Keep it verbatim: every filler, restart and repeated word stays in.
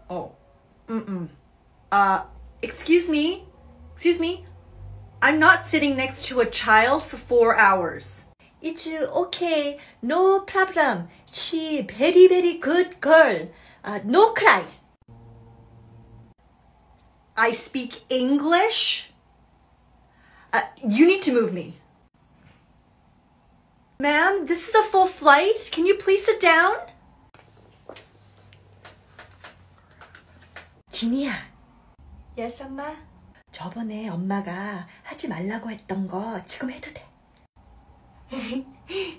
Oh. Mm-mm. Uh, excuse me? Excuse me? I'm not sitting next to a child for four hours. It's okay. No problem. She very, very good girl. Uh, no cry. I speak English? Uh, you need to move me. Ma'am, this is a full flight. Can you please sit down? 지니야. Yes, 엄마? 저번에 엄마가 하지 말라고 했던 거 지금 해도 돼.